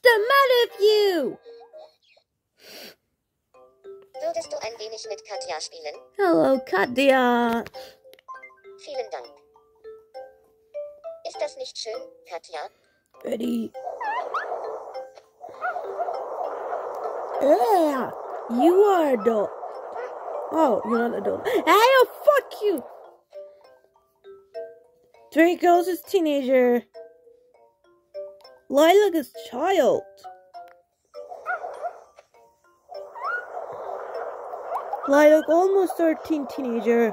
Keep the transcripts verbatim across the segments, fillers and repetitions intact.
the matter with you? Würdest du ein wenig mit Katja spielen? Hello, Katja. Vielen Dank. Ist das nicht schön, Katja? Ready? Yeah, you are adult. Oh, you're not adult. Hey, oh, fuck you. Three girls is teenager. Lilac is child. Lilac almost thirteen teenager.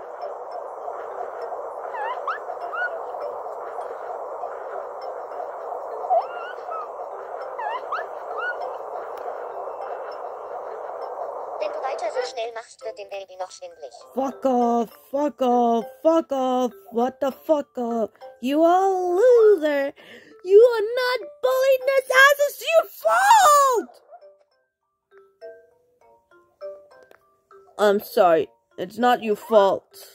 Wenn du weiter so schnell machst, wird dem Baby noch schwindelig. Fuck off, fuck off, fuck off, what the fuck off. You are a loser. You are not bullying this ass, it's your fault! I'm sorry, it's not your fault.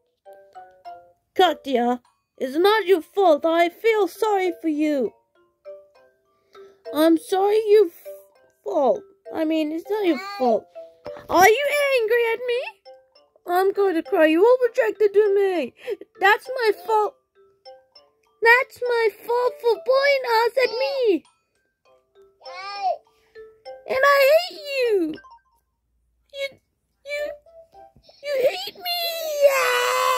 Katja, it's not your fault. I feel sorry for you. I'm sorry your fault. I mean, it's not your fault. Are you angry at me? I'm going to cry. You overreacted to me. That's my fault. That's my fault for bullying us at me. And I hate you. You, you, you hate me. Yeah.